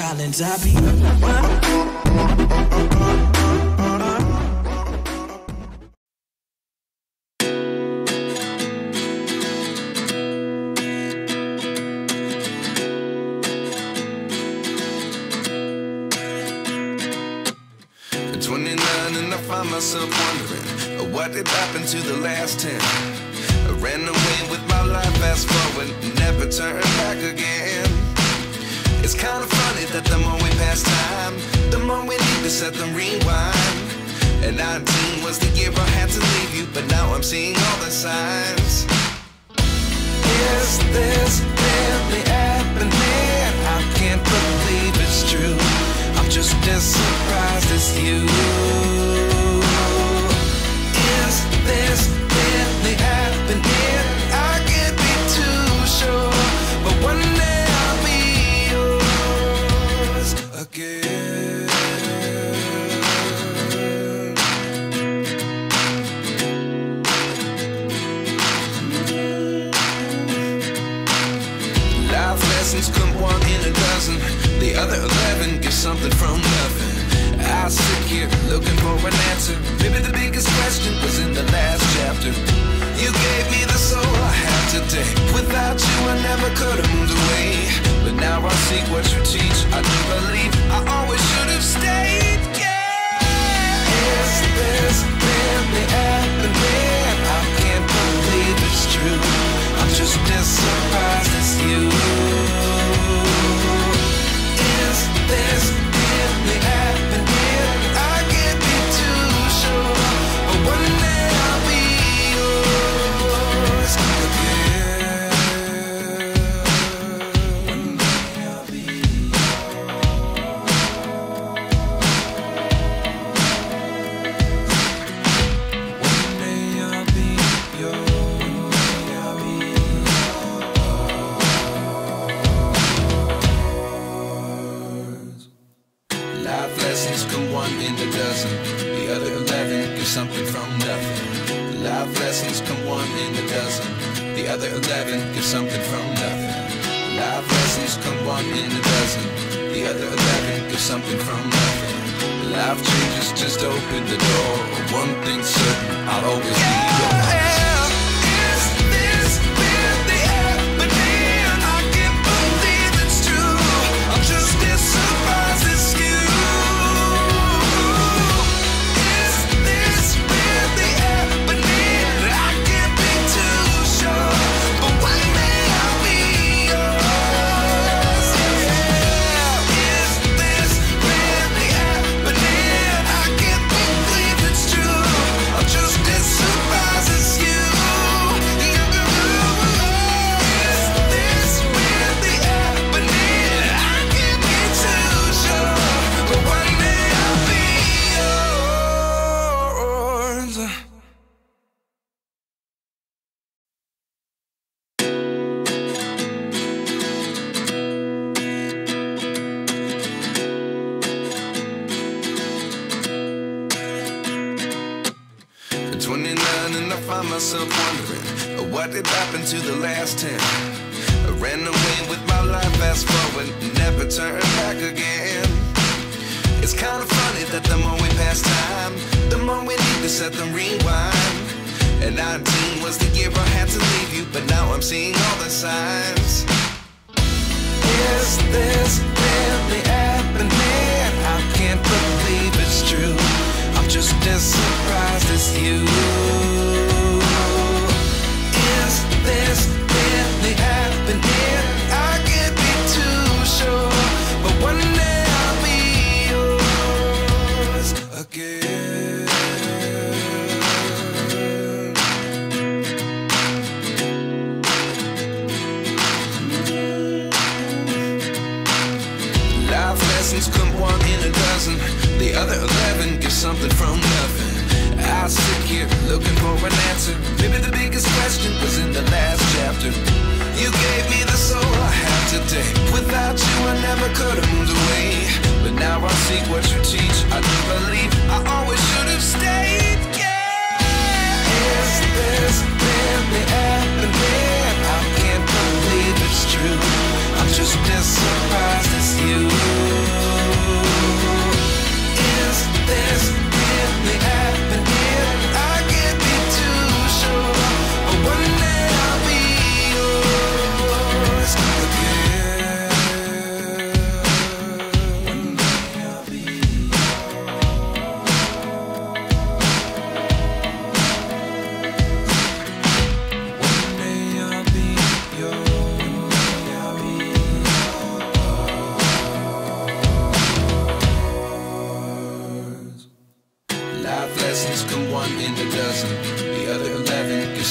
Collins, I be. At 29 and I find myself wondering what did happen to the last 10. I ran away with my life, fast forward, never turn back again. It's kind of funny that the more we pass time, the more we need to set them rewind. And 19 was the year I had to leave you, but now I'm seeing all the signs. Is this really happening? I can't believe it's true. I'm just as surprised as you. Is this really happening? I can't be too sure, but one day I'll be yours again. Life lessons come one in a dozen. The other 11 give something from nothing. I sit here looking for an answer. Maybe the biggest question was in the last chapter. You gave me the soul I have today. Without you I never could have moved away. But now I see what you teach. I do believe I always should have stayed. Yeah. Is this really happening? I can't believe it's true. I'm just as surprised as you. Is this really happening? I can't be too sure, but one day I'll be yours again. One day I'll be One day I'll be yours. I'll be yours. Life lessons come one in a dozen. The other 11 give something from nothing. Life lessons come one in a dozen. The other 11 give something from nothing. Life lessons come one in a dozen. The other 11 give something from nothing. Life changes, just open the door. One thing's certain, I'll always be yours. Is this really happening? I can't believe it's true. I'm just as surprised as you. Is this really happening? I can't be too sure, but one day I'll be yours. Yeah. Is this really happening? I can't believe it's true. I'm just as surprised as you. Is this really happening? I can't be too sure, but one day I'll be yours. At 29 and I find myself wondering what did happen to the last 10. I ran away with my life, fast forward, never turn back again. It's kind of funny that the more we pass time, the more we need to set them rewind. And 19 was the year I had to leave you, but now I'm seeing all the signs. Is this really happening? I can't believe it's true. I'm just as surprised as you. Is this really happening? I can't be too sure, but one day I'll be yours again. Life lessons come one in a dozen. The other 11 give something from nothing. I sit here looking for an answer. Maybe the biggest question was in the last chapter. You gave me the soul I have today. Without you I never could have moved away. But now I see what you teach. I do believe I always should have stayed. Yeah. Is this really happening? I can't believe it's true. I'm just as surprised as you.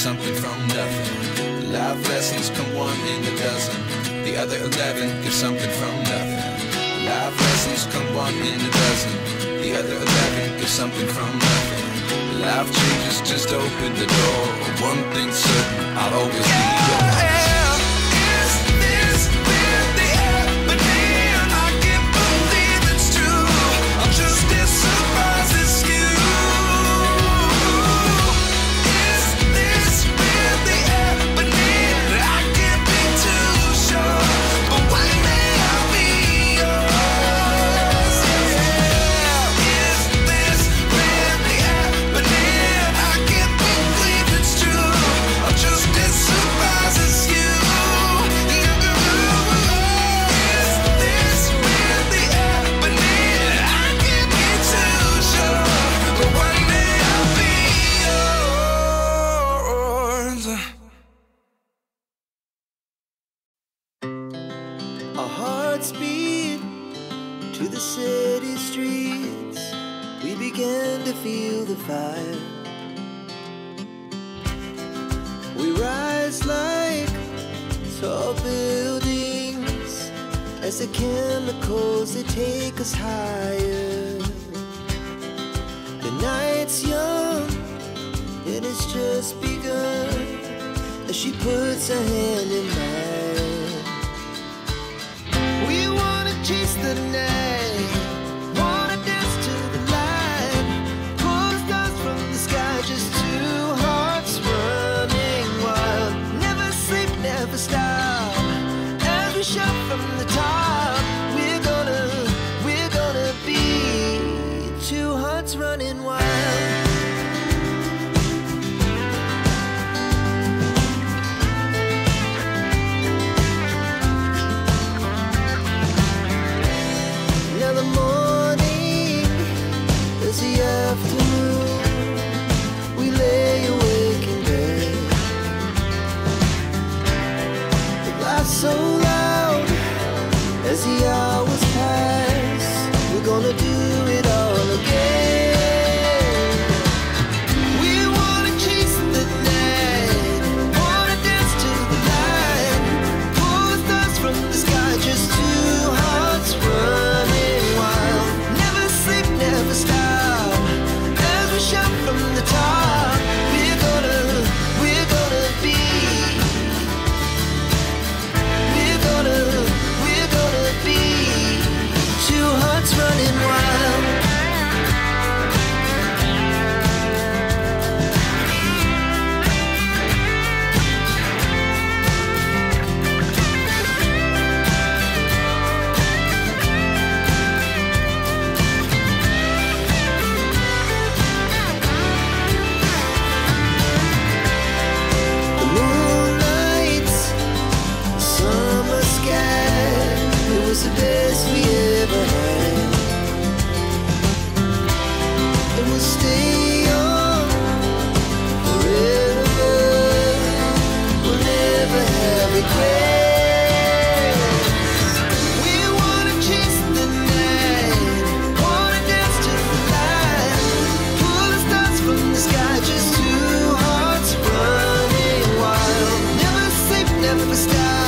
something from nothing. Life lessons come one in a dozen. The other 11 give something from nothing. Life lessons come one in a dozen. The other 11 give something from nothing. Life changes, just open the door. One thing's certain, I'll always be yours. Our hearts beat to the city streets. We began to feel the fire. We rise like tall buildings as the chemicals, they take us higher. The night's young and it's just begun as she puts her hand in mine. We wanna chase the night, wanna dance to the light, pull the stars from the sky, just two hearts running wild. Never sleep, never stop, as we shout from the top. We're gonna be two hearts running wild. We lay awake in bed. The laughs so loud as the hours pass. We're gonna do it all again. We wanna chase the night, wanna dance to the light, pull the stars from the sky, just two hearts running wild. Never sleep, never stop, shout from the top. We're gonna be. We're gonna be two hearts running wild. The best we ever had, and we'll stay young forever. We'll never have regrets. We wanna chase the night, wanna dance to the light, pull the stars from the sky, just two hearts running wild. Never sleep, never stop.